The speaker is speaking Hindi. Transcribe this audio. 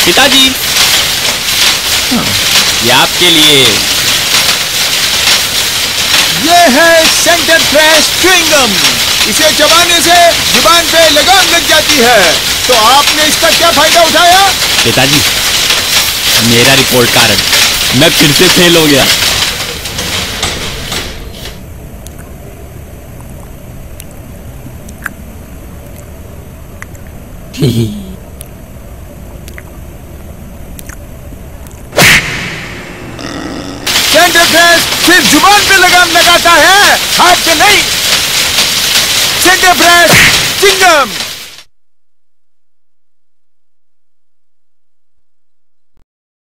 पिताजी, ये आपके लिए। ये है सेंटर फ्रेश च्युइंगम। इसे चबाने से जुबान पे लगाम लग जाती है। तो आपने इसका क्या फायदा उठाया? पिताजी, मेरा रिपोर्ट कार्ड, मैं फिर से फेल हो गया। सेंटर फ्रेश सिर्फ जुबान पे लगाम लगाता है, हाथ पे नहीं। Center Fresh chewing gum.